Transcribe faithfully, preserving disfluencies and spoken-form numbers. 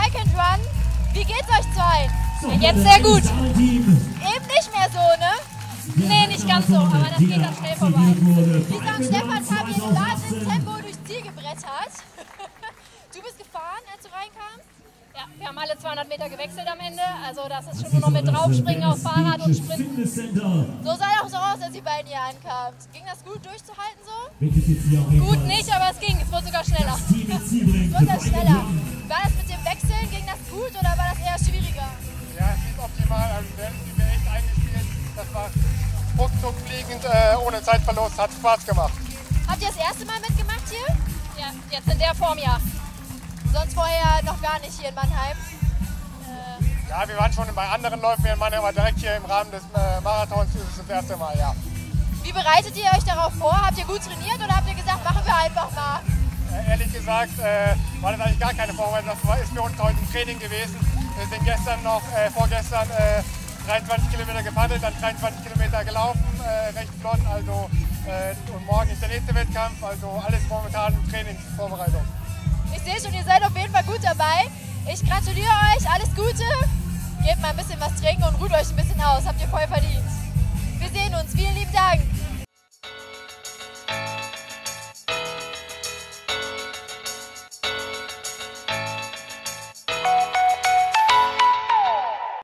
Bike and Run. Wie geht's euch zwei? Ja, jetzt sehr gut. Eben nicht mehr so, ne? Nee, nicht ganz so, aber das geht dann schnell vorbei. Lisa und Stefan haben ihr starkes Tempo durchs Ziel gebrettert. Du bist gefahren, als du reinkamst? Ja, wir haben alle zweihundert Meter gewechselt am Ende, also das ist schon nur noch mit draufspringen auf Fahrrad und Sprinten. So sah auch so aus, als ihr beiden hier ankamt. Ging das gut durchzuhalten so? Gut nicht, aber es ging, es wurde sogar schneller. Es wurde sogar schneller. War das mit dem Wechseln, ging das gut oder war das eher schwieriger? Ja, es lief optimal, also wir haben die echt eingespielt. Das war ruckzuck fliegend, äh, ohne Zeitverlust, hat Spaß gemacht. Habt ihr das erste Mal mitgemacht hier? Ja, jetzt in der Form ja. Sonst vorher noch gar nicht hier in Mannheim? Äh, Ja, wir waren schon bei anderen Läufen hier in Mannheim, aber direkt hier im Rahmen des äh, Marathons ist es das erste Mal, ja. Wie bereitet ihr euch darauf vor? Habt ihr gut trainiert oder habt ihr gesagt, machen wir einfach mal? Äh, ehrlich gesagt äh, war das eigentlich gar keine Vorbereitung, das war, ist für uns heute ein Training gewesen. Wir sind gestern noch, äh, vorgestern äh, dreiundzwanzig Kilometer gepaddelt, dann dreiundzwanzig Kilometer gelaufen, äh, recht flott, also äh, und morgen ist der nächste Wettkampf, also alles momentan Trainingsvorbereitung. Ich sehe schon, ihr seid auf jeden Fall gut dabei. Ich gratuliere euch, alles Gute. Gebt mal ein bisschen was trinken und ruht euch ein bisschen aus, habt ihr voll verdient.